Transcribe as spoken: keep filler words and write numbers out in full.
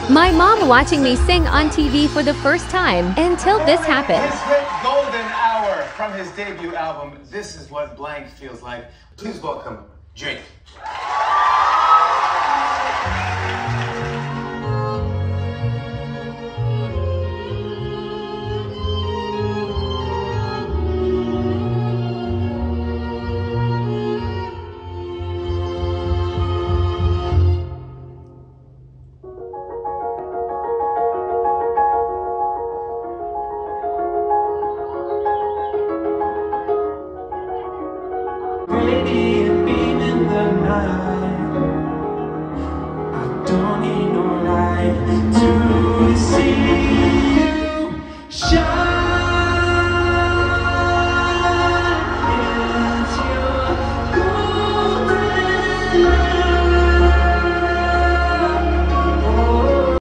My mom watching me sing on T V for the first time until this happened. His hit Golden Hour from his debut album, This Is What Blank Feels Like. Please welcome Jake.